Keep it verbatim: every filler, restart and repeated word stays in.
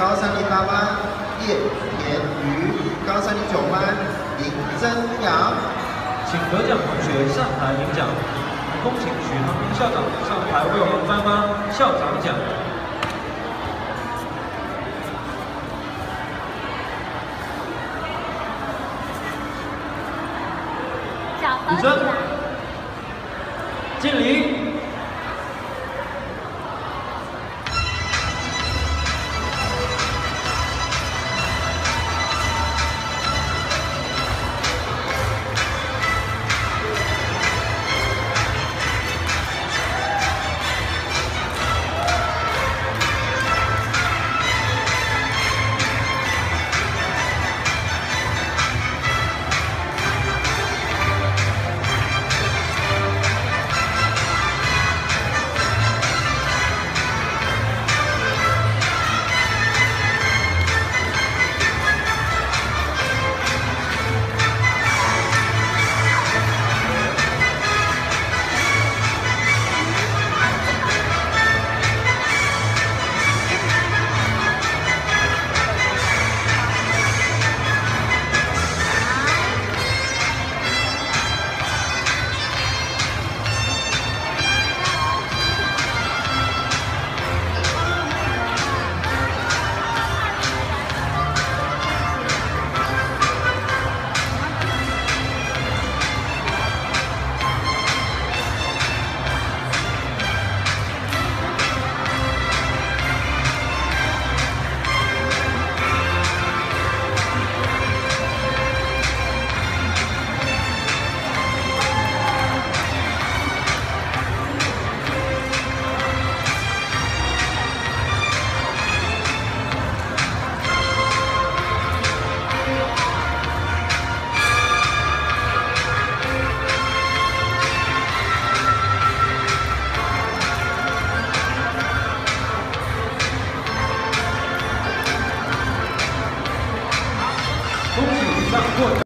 高三零八班叶田瑜，高三零九班林真阳， 请得奖同学上台领奖。恭请许航斌校长上台为我们颁发校长奖。 李真， 敬礼。恭喜以上获奖。